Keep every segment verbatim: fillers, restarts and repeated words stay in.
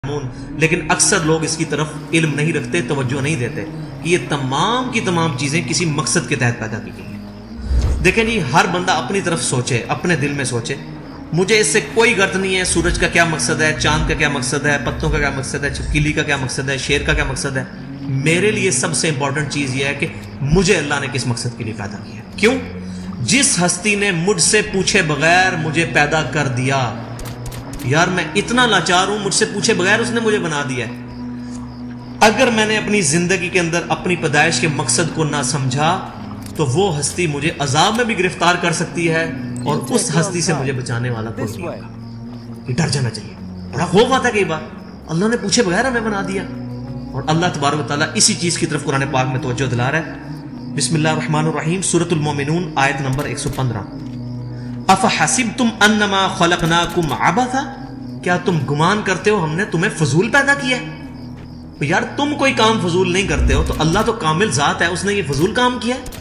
لیکن اکثر لوگ اس کی طرف علم نہیں رکھتے، توجہ نہیں دیتے کہ یہ تمام کی تمام چیزیں کسی مقصد کے تحت پیدا کی گئی ہیں۔ دیکھیں جی، ہر بندہ اپنی طرف سوچے، اپنے دل میں سوچے، مجھے اس سے کوئی غرض نہیں ہے سورج کا کیا مقصد ہے، چاند کا کیا مقصد ہے، پتوں کا کیا مقصد ہے، چھپکلی کا کیا مقصد ہے، شیر کا کیا مقصد ہے۔ میرے لیے سب سے امپورٹنٹ چیز یہ ہے کہ مجھے اللہ نے کس مقصد کے لیے پیدا کیا ہے۔ کیوں؟ جس ہستی نے مجھ سے پوچھے بغیر مجھے پیدا کر دیا، یار میں اتنا لاچار ہوں، مجھ سے پوچھے بغیر اس نے مجھے بنا دیا ہے۔ اگر میں نے اپنی زندگی کے اندر اپنی پیدائش کے مقصد کو نہ سمجھا تو وہ ہستی مجھے عذاب میں بھی گرفتار کر سکتی ہے، اور اس ہستی سے مجھے بچانے والا کوئی نہیں ہوگا۔ یہ ڈر جانا چاہیے، بڑا خوف آتا ہے کئی بار، اللہ نے پوچھے بغیر ہمیں بنا دیا۔ اور اللہ تبارک و تعالیٰ اسی چیز کی طرف قرآن پاک میں توجہ دلا رہا ہے۔ بسم اللہ الرحمن الرحیم، سورۃ المومنون، آیت نمبر ایک سو پندرہ۔ افحسبتم انما خلقناکم عبثا، کیا تم گمان کرتے ہو ہم نے تمہیں فضول پیدا کیا ہے؟ یار تم کوئی کام فضول نہیں کرتے ہو، تو اللہ تو کامل ذات ہے، اس نے یہ فضول کام کیا ہے۔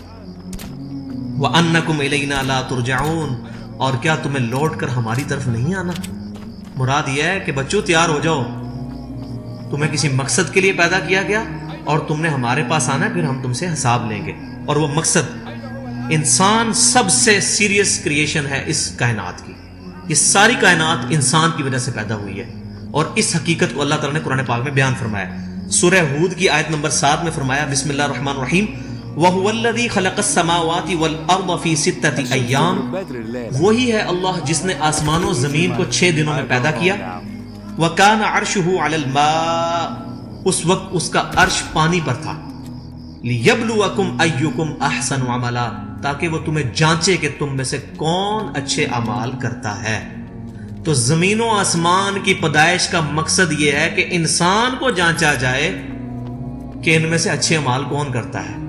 وَأَنَّكُمْ إِلَيْنَا لَا تُرْجَعُونَ، اور کیا تمہیں لوٹ کر ہماری طرف نہیں آنا۔ مراد یہ ہے کہ بچوں تیار ہو جاؤ، تمہیں کسی مقصد کے لیے پیدا کیا گیا اور تم نے ہمارے پاس آنا ہے، پھر ہم تم سے حساب لیں گے۔ اور وہ مقصد، انسان سب سے سیریس کریشن ہے اس کائنات کی، یہ ساری کائنات انسان کی وجہ سے پیدا ہوئی ہے، اور اس حقیقت کو اللہ تعالیٰ نے قرآن پاک میں بیان فرمایا۔ سورہ ہود کی آیت نمبر سات میں فرمایا، بسم اللہ الرحمن الرحیم، وَهُوَ الَّذِي خَلَقَ السَّمَاوَاتِ وَالْأَرْضَ فِي سِتَّةِ أَيَّامٍ، وہی ہے اللہ جس نے آسمان و زمین کو چھ دنوں میں پیدا کیا۔ وَكَانَ عَرْشُهُ عَلَى الْمَاءِ، اس وقت اس کا عرش پانی پر تھا۔ لِيَبْلُوَكُمْ أَيُّكُمْ أَحْسَنُ عَمَلًا، تاکہ وہ تمہیں جانچے کہ تم میں سے کون اچھے اعمال کرتا ہے۔ تو زمین و آسمان کی پیدائش کا مقصد یہ ہے کہ انسان کو جانچا جائے کہ ان میں سے اچھے اعمال کون کرتا ہے۔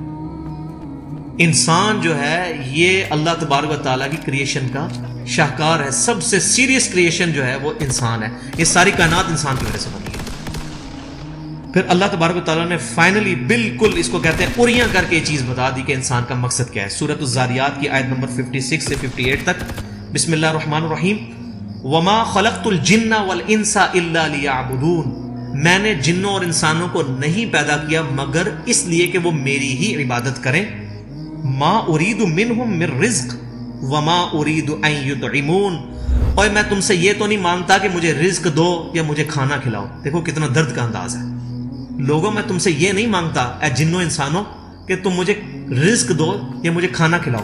انسان جو ہے یہ اللہ تبارک و تعالیٰ کی کریشن کا شاہکار ہے، سب سے سیریس کریشن جو ہے وہ انسان ہے، یہ ساری کائنات انسان کی وجہ سے بنی ہے۔ پھر اللہ تبارک و تعالیٰ نے فائنلی بالکل اس کو کہتے ہیں اوریاں کر کے یہ چیز بتا دی کہ انسان کا مقصد کیا ہے۔ سورۃ الذاریات کی آیت نمبر چھپن سے اٹھاون تک، بسم اللہ الرحمن الرحیم، وما خلقت الجن والانس الا لیعبدون، میں نے جنوں اور انسانوں کو نہیں پیدا کیا مگر اس لیے کہ وہ میری ہی عبادت کریں۔ ما ارید منہم من رزق وما ارید ان یطعمون، اور میں تم سے یہ تو نہیں مانگتا کہ مجھے رزق دو یا مجھے کھانا کھلاؤ۔ دیکھو کتنا درد کا انداز ہے۔ لوگوں میں تم سے یہ نہیں مانگتا اے جنوں انسانوں کہ تم مجھے رزق دو یا مجھے کھانا کھلاؤ۔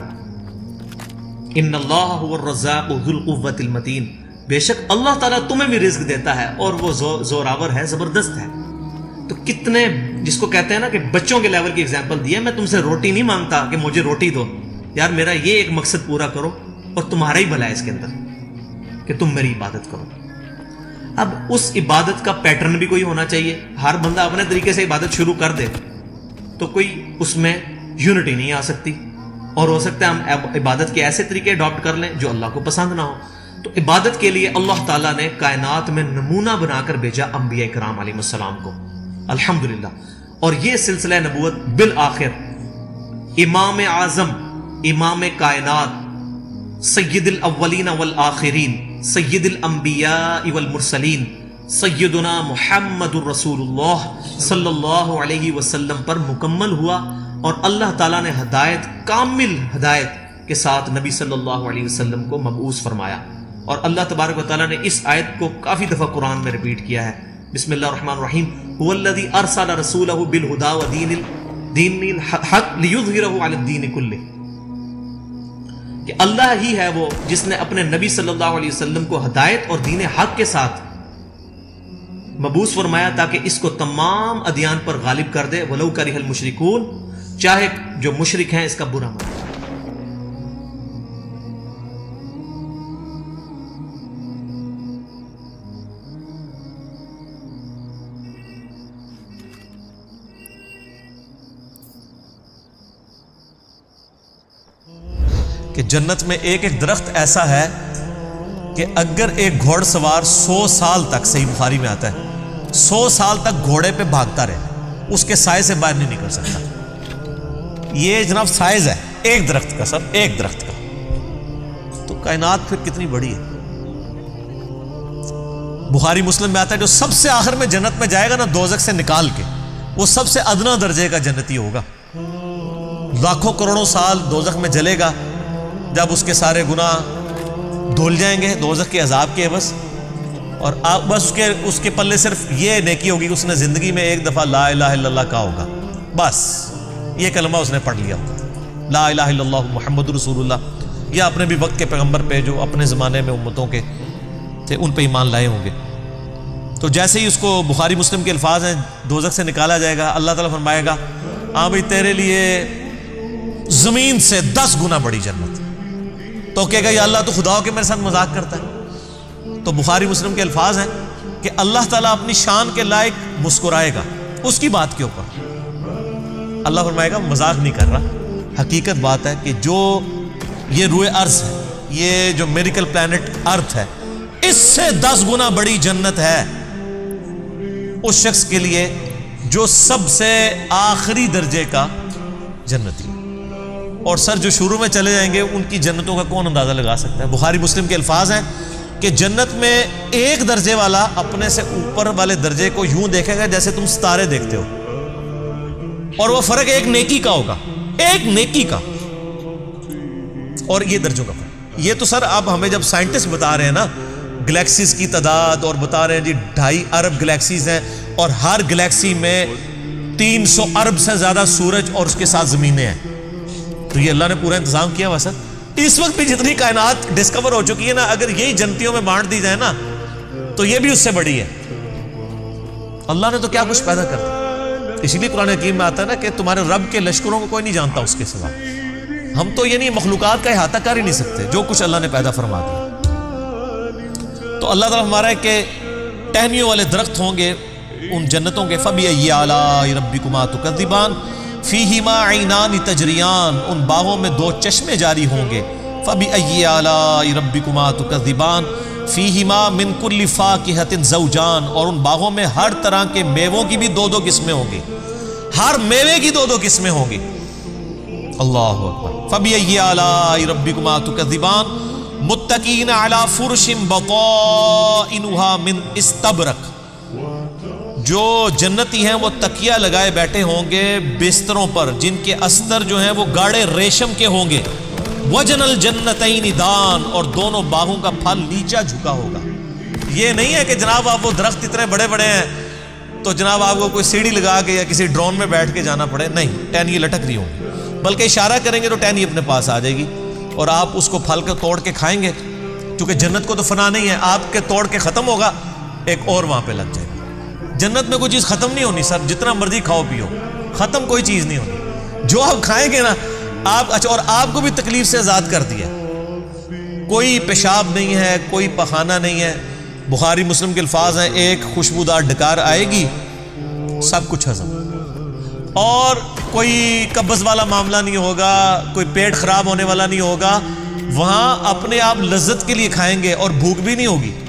ان اللہ هو الرزاق ذو القوۃ المتین، بے شک اللہ تعالیٰ تمہیں بھی رزق دیتا ہے اور وہ زوراور ہے، زبردست ہے۔ تو کتنے جس کو کہتے ہیں نا کہ بچوں کے لیول کی ایگزامپل دی ہے، میں تم سے روٹی نہیں مانگتا کہ مجھے روٹی دو، یار میرا یہ ایک مقصد پورا کرو اور تمہارا ہی بھلا ہے اس کے اندر کہ تم میری عبادت کرو۔ اب اس عبادت کا پیٹرن بھی کوئی ہونا چاہیے، ہر بندہ اپنے طریقے سے عبادت شروع کر دے تو کوئی اس میں یونٹی نہیں آ سکتی، اور ہو سکتا ہے ہم عبادت کے ایسے طریقے اڈاپٹ کر لیں جو اللہ کو پسند نہ ہو۔ تو عبادت کے لیے اللہ تعالیٰ نے کائنات میں نمونہ بنا کر بھیجا انبیاء کرام علیہ السلام کو، الحمدللہ۔ اور یہ سلسلہ نبوت بالآخر امام اعظم، امام کائنات، سید الاولین والآخرین، سید الانبیاء والمرسلین، سیدنا محمد الرسول اللہ صلی اللہ علیہ وسلم پر مکمل ہوا، اور اللہ تعالیٰ نے ہدایت، کامل ہدایت کے ساتھ نبی صلی اللہ علیہ وسلم کو مبعوث فرمایا۔ اور اللہ تبارک و تعالیٰ نے اس آیت کو کافی دفعہ قرآن میں ریپیٹ کیا ہے، بسم اللہ الرحمن الرحیم، هو الذی ارسل رسولہ بالہدی ودین دین الحق لیظہرہ علی الدین کلہ، کہ اللہ ہی ہے وہ جس نے اپنے نبی صلی اللہ علیہ وسلم کو ہدایت اور دین حق کے ساتھ مبعوث فرمایا تاکہ اس کو تمام ادیان پر غالب کر دے، ولو کرہ المشرکون، چاہے جو مشرک ہیں اس کا برا مانے۔ کہ جنت میں ایک ایک درخت ایسا ہے کہ اگر ایک گھوڑ سوار سو سال تک، صحیح بخاری میں آتا ہے، سو سال تک گھوڑے پہ بھاگتا رہے، اس کے سائے سے باہر نہیں نکل سکتا۔ یہ جناب سائز ہے ایک درخت کا، سر ایک درخت کا، تو کائنات پھر کتنی بڑی ہے۔ بخاری مسلم میں آتا ہے جو سب سے آخر میں جنت میں جائے گا نا دوزخ سے نکال کے، وہ سب سے ادنا درجے کا جنتی ہوگا، لاکھوں کروڑوں سال دوزخ میں جلے گا، جب اس کے سارے گناہ دھل جائیں گے دوزخ کے عذاب کے بس، اور آپ بس اس کے اس کے پلے صرف یہ نیکی ہوگی کہ اس نے زندگی میں ایک دفعہ لا الہ الا اللہ کہا ہوگا، بس یہ کلمہ اس نے پڑھ لیا ہوگا، لا الہ الا اللہ محمد رسول اللہ، یا اپنے بھی وقت کے پیغمبر پہ جو اپنے زمانے میں امتوں کے تھے ان پہ ایمان لائے ہوں گے۔ تو جیسے ہی اس کو بخاری مسلم کے الفاظ ہیں دوزخ سے نکالا جائے گا، اللہ تعالیٰ فرمائے گا ہاں بھائی تیرے لیے زمین سے دس گنا بڑی جنت، تو کہے گا یا اللہ تو خدا ہو کے میرے ساتھ مذاق کرتا ہے؟ تو بخاری مسلم کے الفاظ ہیں کہ اللہ تعالیٰ اپنی شان کے لائق مسکرائے گا اس کی بات کے اوپر، اللہ فرمائے گا مذاق نہیں کر رہا، حقیقت بات ہے کہ جو یہ روئے ارض ہے، یہ جو میریکل پلانٹ ارتھ ہے، اس سے دس گنا بڑی جنت ہے اس شخص کے لیے جو سب سے آخری درجے کا جنتی، اور سر جو شروع میں چلے جائیں گے ان کی جنتوں کا کون اندازہ لگا سکتا ہے؟ بخاری مسلم کے الفاظ ہیں کہ جنت میں ایک درجے والا اپنے سے اوپر والے درجے کو یوں دیکھے گا جیسے تم ستارے دیکھتے ہو، اور وہ فرق ایک نیکی کا ہوگا، ایک نیکی کا، اور یہ درجوں کا فرق۔ یہ تو سر اب ہمیں جب سائنٹسٹ بتا رہے ہیں نا گلیکسیز کی تعداد، اور بتا رہے ہیں جی ڈھائی ارب گلیکسیز ہیں اور ہر گلیکسی میں تین سو ارب سے زیادہ سورج اور اس کے ساتھ زمینیں ہیں، تو یہ اللہ نے پورا انتظام کیا ہوا سر۔ اس وقت بھی جتنی کائنات ڈسکور ہو چکی ہے نا، اگر یہی جنتیوں میں بانٹ دی جائے نا تو یہ بھی اس سے بڑی ہے۔ اللہ نے تو کیا کچھ پیدا کر دیا، اسی لیے قرآن حکیم میں آتا ہے نا کہ تمہارے رب کے لشکروں کو کوئی نہیں جانتا اس کے سوا۔ ہم تو یہ نہیں مخلوقات کا احاطہ کر ہی نہیں سکتے جو کچھ اللہ نے پیدا فرما دیا۔ تو اللہ تعالیٰ ہمارا ہے کہ ٹہنیوں والے درخت ہوں گے ان جنتوں کے، فَبِأَيِّ آلَاءِ رَبِّكُمَا تُكَذِّبَانِ فِيهِمَا عَيْنَانِ تَجْرِيَانِ، ان باغوں میں دو چشمے جاری ہوں گے، فَبِأَيِّ آلَاءِ رَبِّكُمَا تُكَذِّبَانِ فِيهِمَا مِن كُلِّ فَاكِهَةٍ زَوْجَانِ، اور ان باغوں میں ہر طرح کے میووں کی بھی دو دو قسمیں ہوں گی، ہر میوے کی دو دو قسمیں ہوں گی۔ اللہ اکبر۔ فَبِأَيِّ آلَاءِ رَبِّكُمَا تُكَذِّبَانِ مُتَّكِئِينَ عَلَى فُرُشٍ بَطَائِنُهَا مِنْ اِسْتَبْرَقٍ، جو جنتی ہیں وہ تکیہ لگائے بیٹھے ہوں گے بستروں پر جن کے استر جو ہیں وہ گاڑے ریشم کے ہوں گے، وَجَنَ الْجَنَّتَيْنِ دَانٍ، اور دونوں باغوں کا پھل نیچا جھکا ہوگا۔ یہ نہیں ہے کہ جناب آپ وہ درخت اتنے بڑے بڑے ہیں تو جناب آپ کو کوئی سیڑھی لگا کے یا کسی ڈرون میں بیٹھ کے جانا پڑے، نہیں، ٹہنی لٹک رہی ہوں گی، بلکہ اشارہ کریں گے تو ٹہنی اپنے پاس آ جائے گی اور آپ اس کو پھل کے توڑ کے کھائیں گے، کیونکہ جنت کو تو فنا نہیں ہے، آپ کے توڑ کے ختم ہوگا ایک اور وہاں پہ لگ جائے گا۔ جنت میں کوئی چیز ختم نہیں ہونی سر، جتنا مرضی کھاؤ پیو، ختم کوئی چیز نہیں ہونی، جو آپ کھائیں گے نا آپ، اچھا اور آپ کو بھی تکلیف سے آزاد کر دیا، کوئی پیشاب نہیں ہے، کوئی پخانہ نہیں ہے۔ بخاری مسلم کے الفاظ ہیں ایک خوشبودار ڈکار آئے گی سب کچھ ہضم، اور کوئی قبض والا معاملہ نہیں ہوگا، کوئی پیٹ خراب ہونے والا نہیں ہوگا، وہاں اپنے آپ لذت کے لیے کھائیں گے اور بھوک بھی نہیں ہوگی،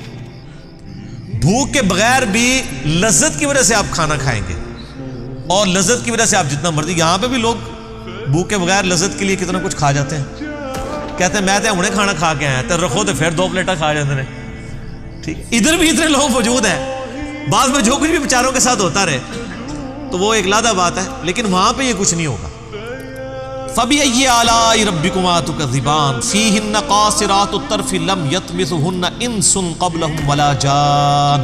بھوک کے بغیر بھی لذت کی وجہ سے آپ کھانا کھائیں گے، اور لذت کی وجہ سے آپ جتنا مرضی، یہاں پہ بھی لوگ بھوک کے بغیر لذت کے لیے کتنا کچھ کھا جاتے ہیں، کہتے ہیں میں تو ہمیں کھانا کھا کے آیا تو رکھو تو پھر دو پلیٹا کھا جاتے ہیں، ٹھیک، ادھر بھی اتنے لوگ موجود ہیں، بعض میں جو کچھ بھی بیچاروں کے ساتھ ہوتا رہے تو وہ ایک لادہ بات ہے، لیکن وہاں پہ یہ کچھ نہیں ہوگا۔ فَبِأَيِّ آلَاءِ رَبِّكُمَا تُكَذِّبَانِ فِيهِنَّ قَاصِرَاتُ الطَّرْفِ لَمْ يَطْمِثُهُنَّ إِنسٌ قَبْلَهُمْ وَلَا جَانٌ،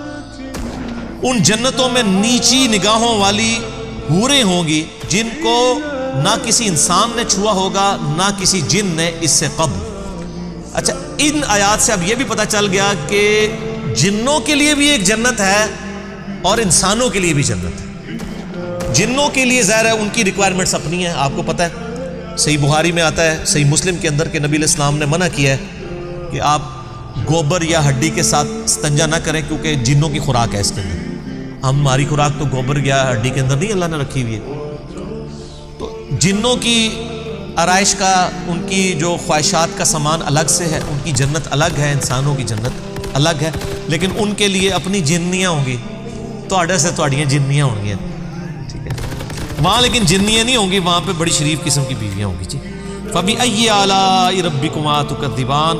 ان جنتوں میں نیچی نگاہوں والی حوریں ہوں گی جن کو نہ کسی انسان نے چھوا ہوگا نہ کسی جن نے اس سے قبل۔ اچھا ان آیات سے اب یہ بھی پتہ چل گیا کہ جنوں کے لیے بھی ایک جنت ہے اور انسانوں کے لیے بھی جنت ہے۔ جنوں کے لیے ظاہر ہے ان کی ریکوائرمنٹس اپنی ہیں، آپ کو پتہ ہے صحیح بخاری میں آتا ہے، صحیح مسلم کے اندر کہ نبی علیہ السلام نے منع کیا ہے کہ آپ گوبر یا ہڈی کے ساتھ استنجا نہ کریں، کیونکہ جنوں کی خوراک ہے اس کے اندر، ہماری خوراک تو گوبر یا ہڈی کے اندر نہیں اللہ نے رکھی ہوئی ہے۔ تو جنوں کی آرائش کا، ان کی جو خواہشات کا سامان الگ سے ہے، ان کی جنت الگ ہے، انسانوں کی جنت الگ ہے، لیکن ان کے لیے اپنی جنیاں ہوں گی، تو آڈر سے تھوڑیاں جنیاں ہوں گی، ٹھیک ہے، وہاں لیکن جنیاں نہیں ہوں گی، وہاں پہ بڑی شریف قسم کی بیویاں ہوں گی۔ جی فَبِأَيِّ آلَاءِ رَبِّكُمَا تُكَذِّبَانِ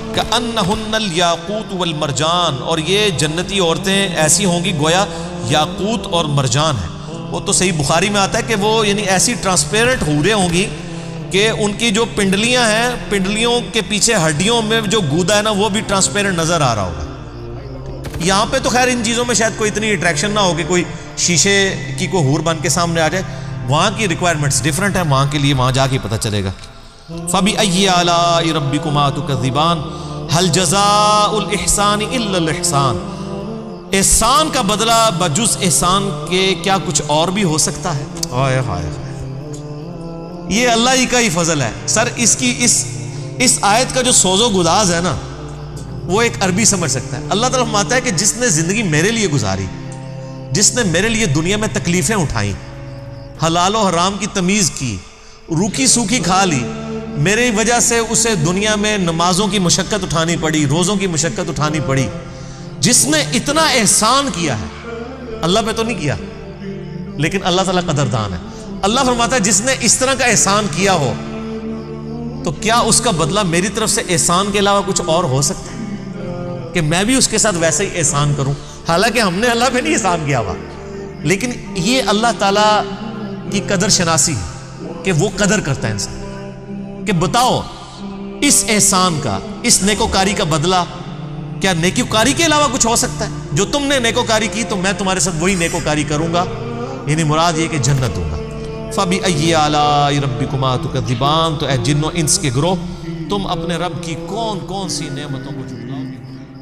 کأنہن الیاقوت والمرجان، اور یہ جنتی عورتیں ایسی ہوں گی گویا یاقوت اور مرجان ہیں۔ وہ تو صحیح بخاری میں آتا ہے کہ وہ یعنی ایسی ٹرانسپیرنٹ حوریں ہوں گی کہ ان کی جو پنڈلیاں ہیں، پنڈلیوں کے پیچھے ہڈیوں میں جو گودا ہے نا وہ بھی ٹرانسپیرنٹ نظر آ رہا ہوگا۔ یہاں پہ تو خیر ان چیزوں میں شاید کوئی اتنی اٹریکشن نہ ہو کہ کوئی شیشے کی کوئی حور بن کے سامنے آ جائے، وہاں کی ریکوائرمنٹس ڈیفرنٹ ہیں، وہاں کے لیے وہاں جا کے پتہ چلے گا۔ فَبِأَيِّ آلَاءِ رَبِّكُمَا تُكَذِّبَانِ هَلْ جَزَاءُ الْإِحْسَانِ إِلَّا الْإِحْسَانُ، احسان کا بدلہ بجز احسان کے کیا کچھ اور بھی ہو سکتا ہے؟ ہائے ہائے ہائے، یہ اللہ ہی کا ہی فضل ہے۔ سر اس کی اس اس آیت کا جو سوز و گداز ہے نا وہ ایک عربی سمجھ سکتا ہے۔ اللہ تعالیٰ فرماتا ہے کہ جس نے زندگی میرے لیے گزاری، جس نے میرے لیے دنیا میں تکلیفیں اٹھائیں، حلال و حرام کی تمیز کی، روکھی سوکھی کھا لی، میری وجہ سے اسے دنیا میں نمازوں کی مشقت اٹھانی پڑی، روزوں کی مشقت اٹھانی پڑی، جس نے اتنا احسان کیا ہے، اللہ پہ تو نہیں کیا لیکن اللہ تعالیٰ قدردان ہے۔ اللہ فرماتا ہے جس نے اس طرح کا احسان کیا ہو تو کیا اس کا بدلہ میری طرف سے احسان کے علاوہ کچھ اور ہو سکتا ہے کہ میں بھی اس کے ساتھ ویسے ہی احسان کروں؟ حالانکہ ہم نے اللہ پہ نہیں احسان کیا ہوا، لیکن یہ اللہ تعالیٰ کی قدر شناسی ہے کہ وہ قدر کرتا ہے انسان، کہ بتاؤ اس احسان کا، اس نیکوکاری کا بدلہ کیا نیکوکاری کے علاوہ کچھ ہو سکتا ہے؟ جو تم نے نیکوکاری کی تو میں تمہارے ساتھ وہی نیکوکاری کروں گا، یعنی مراد یہ کہ جنت دوں گا۔ فَبِأَيِّ آلَاءِ رَبِّكُمَا تُكَذِّبَانِ، تو اے جن و انس کے گروہ تم اپنے رب کی کون کون سی نعمتوں کو جھٹلاؤ گے؟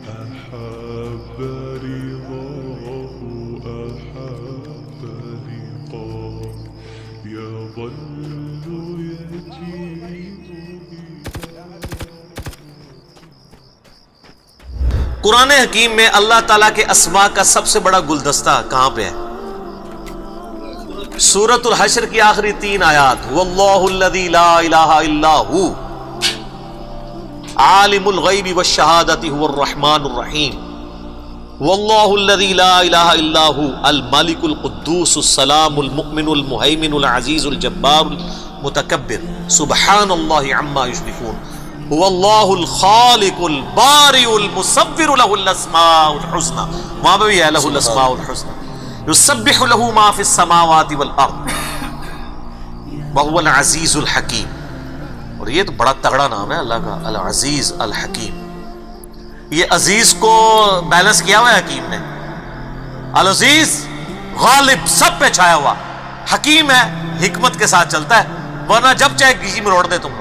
قرآن حکیم میں اللہ تعالیٰ کے اسماء کا سب سے بڑا گلدستہ کہاں پہ ہے؟ سورۃ الحشر کی آخری تین آیات، واللہ الذی لا الہ الا ہو عالم الغیب والشہادۃ هو الرحمن الرحیم، واللہ الذی لا الہ الا ہو الملک القدوس السلام المؤمن المہیمن العزیز الجبار المتکبر سبحان اللہ عما یشرکون، هو اللہ الخالق البارئ المصور له الاسماء الحسنى، وہاں پہ بھی ہے له الاسماء الحسنى، یسبح له ما فی السماوات والارض وهو العزیز الحکیم۔ اور یہ تو بڑا تگڑا نام ہے اللہ کا، العزیز الحکیم۔ یہ عزیز کو بیلنس کیا ہوا ہے حکیم نے، العزیز غالب سب پہ چھایا ہوا، حکیم ہے حکمت کے ساتھ چلتا ہے، ورنہ جب چاہے کسی میں روڑ دے تم لوگ۔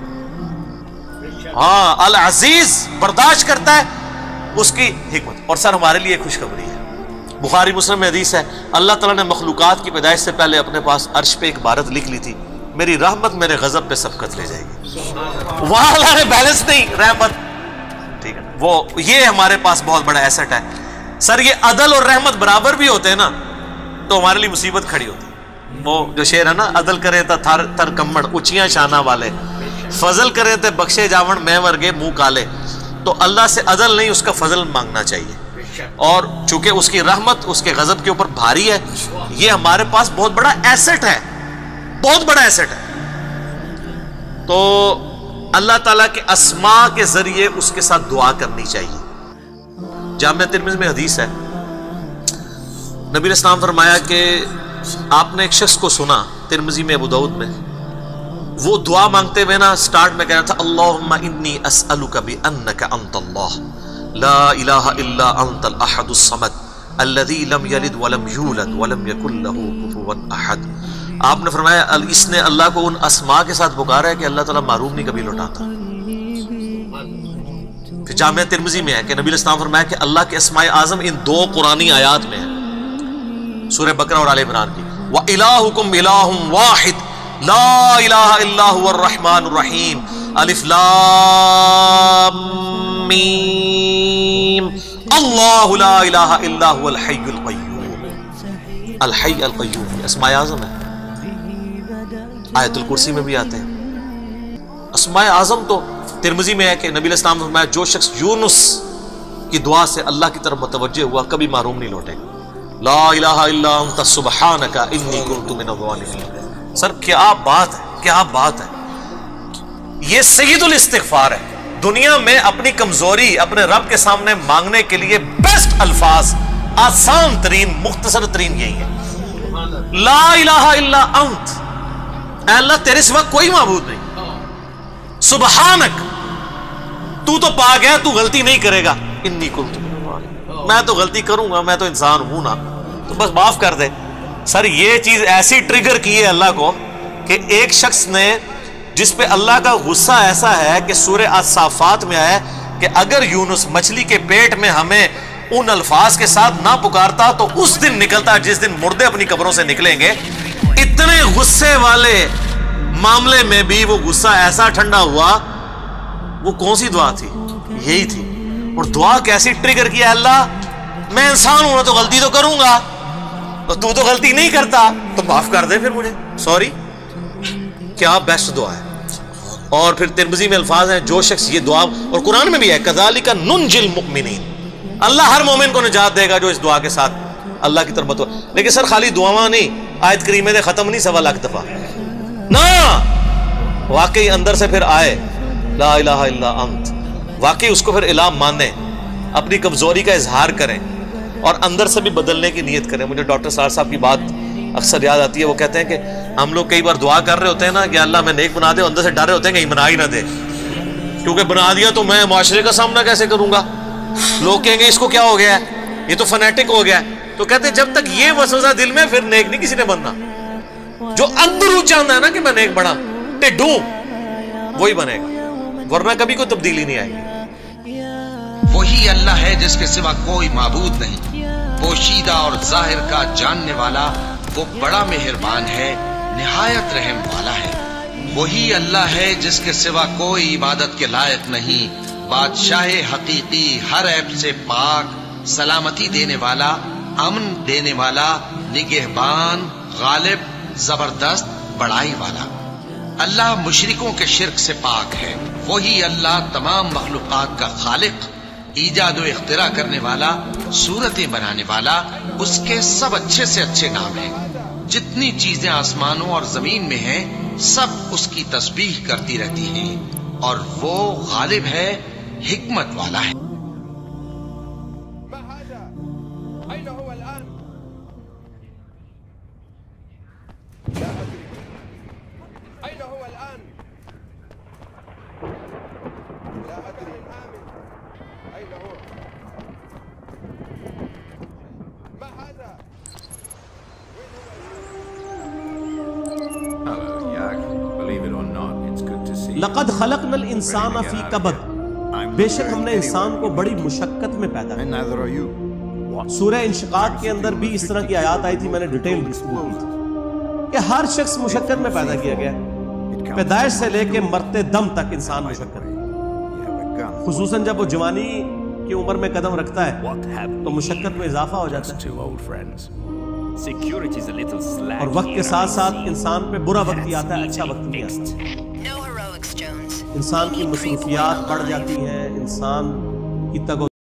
ہاں العزیز برداشت کرتا ہے اس کی حکمت۔ اور سر ہمارے لیے خوشخبری ہے، بخاری مسلم میں حدیث ہے، اللہ تعالیٰ نے مخلوقات کی پیدائش سے پہلے اپنے پاس عرش پہ ایک عبارت لکھ لی تھی، میری رحمت میرے غضب پہ سبقت لے جائے گی۔ وہاں اللہ نے بیلنس نہیں، رحمت ٹھیک ہے، وہ یہ ہمارے پاس بہت بڑا ایسٹ ہے۔ سر یہ عدل اور رحمت برابر بھی ہوتے ہیں نا تو ہمارے لیے مصیبت کھڑی ہوتی ہے۔ وہ جو شعر ہے نا، عدل کرے تا تھر تر کمڑ اونچیاں شانہ والے، فضل کرے تے بخشے جاون میں ورگے منہ کالے۔ تو اللہ سے عدل نہیں، اس کا فضل مانگنا چاہیے، اور چونکہ اس کی رحمت اس کے غضب کے اوپر بھاری ہے، یہ ہمارے پاس بہت بڑا ایسٹ ہے، بہت بڑا ایسٹ ہے۔ تو اللہ تعالیٰ کے اسماء کے ذریعے اس کے ساتھ دعا کرنی چاہیے۔ جامع ترمذی میں حدیث ہے، نبی علیہ السلام فرمایا کہ آپ نے ایک شخص کو سنا، ترمذی میں ابو داؤد میں، وہ دعا مانگتے ہوئے نا سٹارٹ میں کہہ رہا تھا اللہم انی اسألک بانک انت اللہ لا الہ الا انت الاحد الصمد الذی لم یلد ولم یولد ولم یکن لہ کفوا احد۔ آپ نے فرمایا اس نے اللہ کو ان اسماء کے ساتھ پکارا ہے کہ اللہ تعالیٰ معروف نہیں کبھی لوٹاتا۔ پھر جامعہ ترمذی میں ہے کہ نبی علیہ السلام فرمایا کہ اللہ کے اسماء اعظم ان دو قرآنی آیات میں ہیں، سورہ بقرہ اور آل عمران کی، وَإِلَٰهُكُمْ إِلَٰهٌ وَاحِدٌ لا الہ الا هو الرحمن الرحیم الف لام میم اللہ لا الہ الا هو الحی القیوم۔ الحی القیوم اسماء اعظم ہے، آیت الکرسی میں بھی آتے ہیں۔ اسماء اعظم تو ترمذی میں ہے کہ نبی علیہ السلام نے فرمایا جو شخص یونس کی دعا سے اللہ کی طرف متوجہ ہوا کبھی محروم نہیں لوٹے گا۔ لا الہ الا انت سبحانک انی کنت من الظالمین۔ سر کیا بات ہے، کیا بات ہے، یہ سید الاستغفار ہے، دنیا میں اپنی کمزوری اپنے رب کے سامنے مانگنے کے لیے بیسٹ الفاظ، آسان ترین، مختصر ترین یہی ہے، لا الہ الا انت، اے اللہ تیرے سوا کوئی معبود نہیں، سبحانک تو تو پاک ہے، تو غلطی نہیں کرے گا، انی کنت من الظالمین، میں تو غلطی کروں گا، میں تو انسان ہوں نا، تو بس معاف کر دے۔ سر یہ چیز ایسی ٹریگر کی ہے اللہ کو کہ ایک شخص نے، جس پہ اللہ کا غصہ ایسا ہے کہ سورہ الصافات میں آیا کہ اگر یونس مچھلی کے پیٹ میں ہمیں ان الفاظ کے ساتھ نہ پکارتا تو اس دن نکلتا جس دن مردے اپنی قبروں سے نکلیں گے۔ اتنے غصے والے معاملے میں بھی وہ غصہ ایسا ٹھنڈا ہوا، وہ کون سی دعا تھی؟ یہی تھی۔ اور دعا کیسی ٹریگر کیا، اللہ میں انسان ہوں تو غلطی تو کروں گا، تو تو غلطی نہیں کرتا تو معاف کر دے پھر مجھے، سوری۔ کیا بیسٹ دعا ہے۔ اور پھر ترمذی میں الفاظ ہیں، جو شخص یہ دعا، اور قرآن میں بھی ہے، کذالک ننجی المؤمنین، اللہ ہر مومن کو نجات دے گا جو اس دعا کے ساتھ اللہ کی طرف متوجہ۔ لیکن سر خالی دعاواں نہیں، آیت کریمہ دے ختم نہیں سوا لاکھ دفعہ نہ، واقعی اندر سے پھر آئے لا الہ الا انت، واقعی اس کو پھر الہ مانیں، اپنی کمزوری کا اظہار کریں اور اندر سے بھی بدلنے کی نیت کریں۔ مجھے ڈاکٹر سار صاحب کی بات اکثر یاد آتی ہے، وہ کہتے ہیں کہ ہم لوگ کئی بار دعا کر رہے ہوتے ہیں نا کہ اللہ میں نیک بنا دے، اندر سے ڈر رہے ہوتے ہیں کہ بنا ہی نہ دے، کیونکہ بنا دیا تو میں معاشرے کا سامنا کیسے کروں گا، لوگ کہیں گے اس کو کیا ہو گیا ہے، یہ تو فنیٹک ہو گیا ہے۔ تو کہتے ہیں جب تک یہ وسوسہ دل میں، پھر نیک نہیں کسی نے بننا۔ جو اندروں چاہتا ہے نا کہ میں نیک بنا، ٹڈو وہی بنے گا، ورنہ کبھی کوئی تبدیلی نہیں آئے گی۔ وہی اللہ ہے جس کے سوا کوئی معبود نہیں، پوشیدہ اور ظاہر کا جاننے والا، وہ بڑا مہربان ہے، نہایت رحم والا ہے۔ وہی اللہ ہے جس کے سوا کوئی عبادت کے لائق نہیں، بادشاہ حقیقی، ہر عیب سے پاک، سلامتی دینے والا، امن دینے والا، نگہبان، غالب، زبردست، بڑائی والا۔ اللہ مشرکوں کے شرک سے پاک ہے۔ وہی اللہ تمام مخلوقات کا خالق، ایجاد و اختراع کرنے والا، صورتیں بنانے والا، اس کے سب اچھے سے اچھے نام ہیں۔ جتنی چیزیں آسمانوں اور زمین میں ہیں سب اس کی تسبیح کرتی رہتی ہیں، اور وہ غالب ہے، حکمت والا ہے۔ لقد خلقنا الانسان فی کبد، بے شک ہم نے انسان کو بڑی مشقت میں پیدا کیا۔ سورہ انشقاق کے اندر بھی اس طرح کی آیات آئی تھی، میں نے ڈیٹیل ڈسکور کی تھی کہ ہر شخص مشقت میں پیدا کیا گیا، پیدائش سے لے کے مرتے دم تک انسان مشقت، خصوصاً جب وہ جوانی کی عمر میں قدم رکھتا ہے تو مشقت میں اضافہ ہو جاتا ہے، اور وقت کے ساتھ ساتھ انسان پہ برا وقت ہی آتا ہے، اچھا وقت نہیں آتا۔ انسان کی مصروفیات بڑھ جاتی ہیں، انسان کی تگ